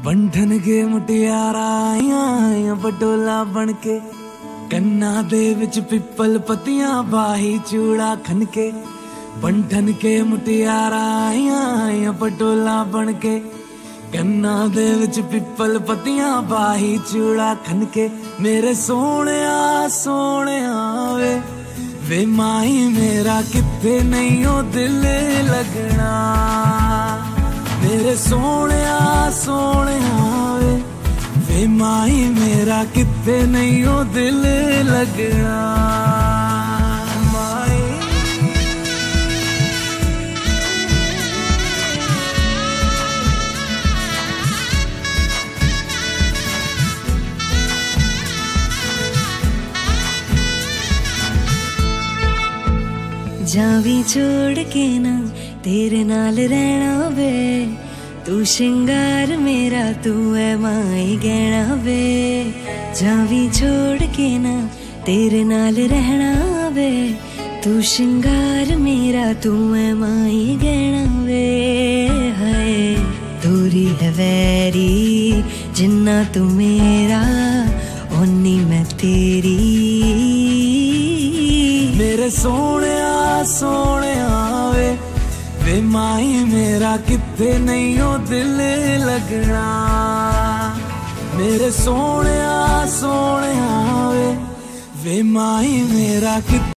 बंधन के मुटियारा आइयां बटोला बनके कन्ना दे विच पिपल पतियां बाही चूड़ा खनके। बंधन के मुटियारा आइयां बटोला बनके कन्ना दे विच पिपल पतियां बाही चूड़ा खनके। मेरे सोहणिया सोहणिया वे माही मेरा किथे नहीं ओ दिल लगना। मेरे सोहणिया सोहणिया वे माही मेरा किथे नहीं ओ दिल लगना। जावी छोड़ के ना तेरे नाल रहना वे, तू शिंगार मेरा तू है माई गहना वे। जावी छोड़ के ना तेरे नाल रहना वे, तू शिंगार मेरा तू है माई गहना वे। हाय दूरी है वैरी जिन्ना तू मेरा ओनी मैं तेरी। मेरे सोहणिया सोहणिया वे माही मेरा किथे नहीं ओ दिल लगना। मेरे सोहणिया सोहणिया वे माही मेरा किथे